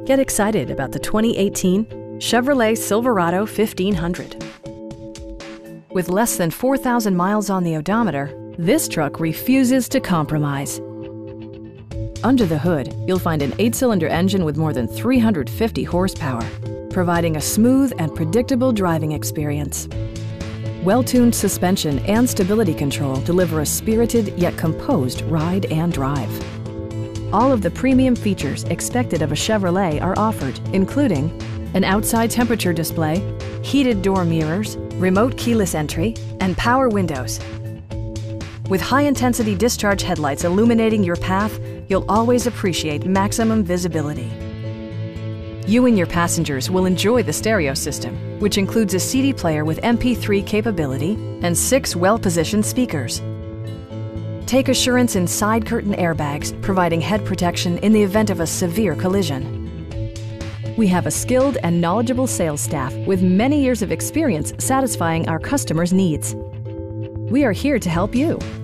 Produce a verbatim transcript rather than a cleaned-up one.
Get excited about the twenty eighteen Chevrolet Silverado fifteen hundred. With less than four thousand miles on the odometer, this truck refuses to compromise. Under the hood, you'll find an eight-cylinder engine with more than three hundred fifty horsepower, providing a smooth and predictable driving experience. Well-tuned suspension and stability control deliver a spirited yet composed ride and drive. All of the premium features expected of a Chevrolet are offered, including an outside temperature display, heated door mirrors, remote keyless entry, and power windows. With high-intensity discharge headlights illuminating your path, you'll always appreciate maximum visibility. You and your passengers will enjoy the stereo system, which includes a C D player with M P three capability and six well-positioned speakers. Take assurance in side curtain airbags, providing head protection in the event of a severe collision. We have a skilled and knowledgeable sales staff with many years of experience satisfying our customers' needs. We are here to help you.